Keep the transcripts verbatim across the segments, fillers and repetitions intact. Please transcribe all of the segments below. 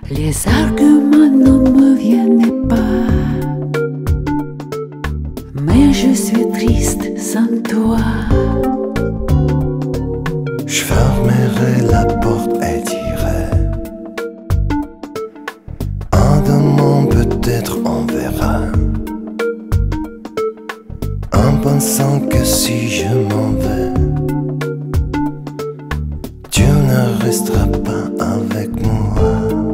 Les arguments ne me viennent pas, mais je suis triste sans toi. Je fermerai la porte et dirai: en demain peut-être on verra, en pensant que si je m'en vais, tu ne resteras pas avec moi.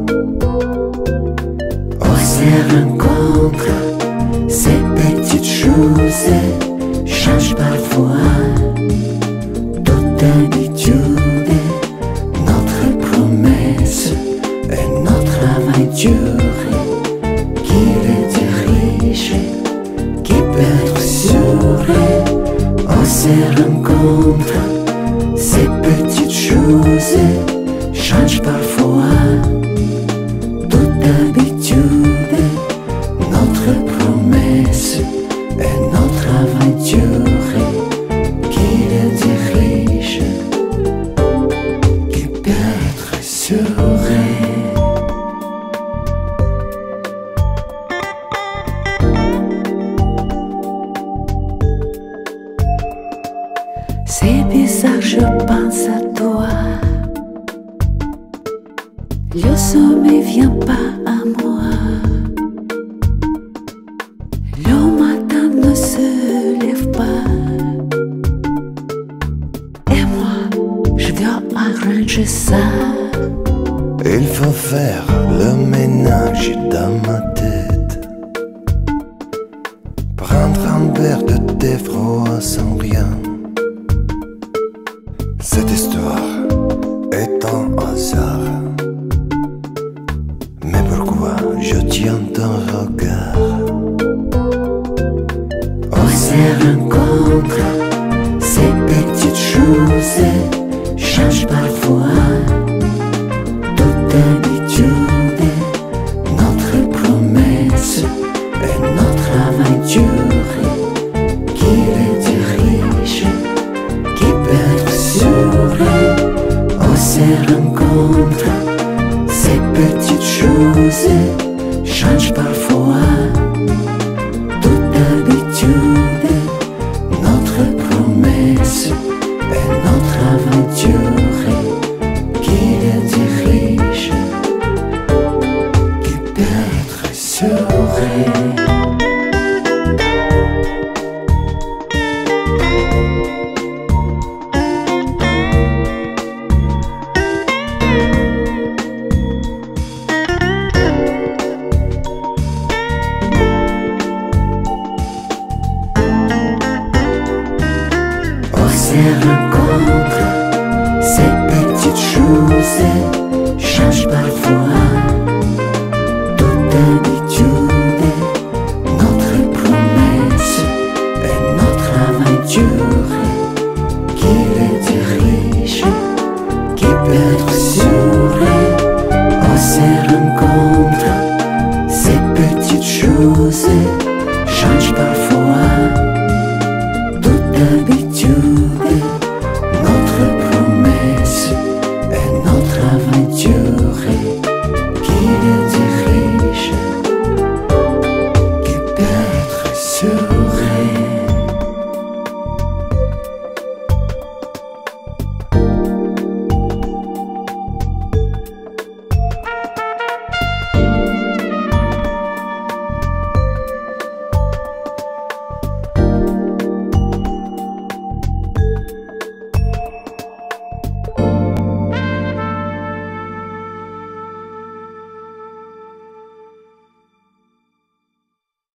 On se rencontre, ces petites choses changent parfois toute habitude, notre promesse et notre aventure. Qui le dirige, qui peut être sûr? On se rencontre, ces petites choses changent parfois toute habitude, notre promesse et notre aventure. Qui le dirige, qui peut être sûr? C'est bizarre, je pense à toi. Le sommeil vient pas à moi. Le matin ne se lève pas. Et moi, je dois arranger ça. Il faut faire le ménage dans ma tête, prendre un verre de thé froid sans rien. Cette histoire est un hasard, mais pourquoi je tiens ton regard? On se rencontre, ces petites choses changent parfois toute habitude, notre promesse et notre aventure. Qui le dirige, qui peut être sûr? On se rencontre, ces petites choses changent parfois